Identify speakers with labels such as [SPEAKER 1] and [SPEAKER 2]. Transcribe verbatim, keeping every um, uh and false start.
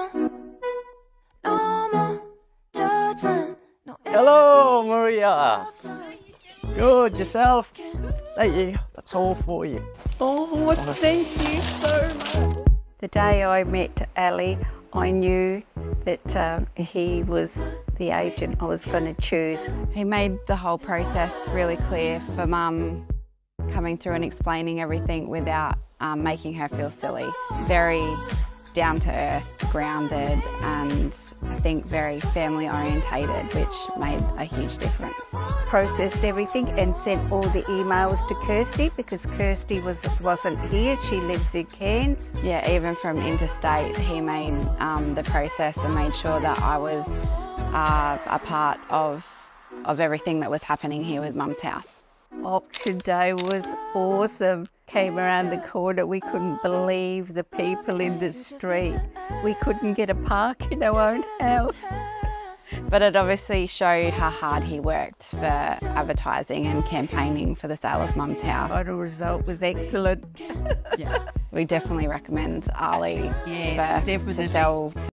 [SPEAKER 1] Hello, Maria. Good, yourself? Thank you. That's all for you.
[SPEAKER 2] Oh, thank you so much. The day I met Ali, I knew that um, he was the agent I was going to choose.
[SPEAKER 3] He made the whole process really clear for Mum, coming through and explaining everything without um, making her feel silly. Very down to earth, grounded, and I think very family orientated, which made a huge difference.
[SPEAKER 2] Processed everything and sent all the emails to Kirsty because Kirsty was, wasn't here, she lives in Cairns.
[SPEAKER 3] Yeah, even from interstate, he made um, the process and made sure that I was uh, a part of, of everything that was happening here with Mum's house.
[SPEAKER 2] Auction day was awesome. Came around the corner, we couldn't believe the people in the street. We couldn't get a park in our own house.
[SPEAKER 3] But it obviously showed how hard he worked for advertising and campaigning for the sale of Mum's house.
[SPEAKER 2] The final result was excellent.
[SPEAKER 3] Yeah. We definitely recommend Ali
[SPEAKER 2] yes,
[SPEAKER 3] for,
[SPEAKER 2] definitely.
[SPEAKER 3] to sell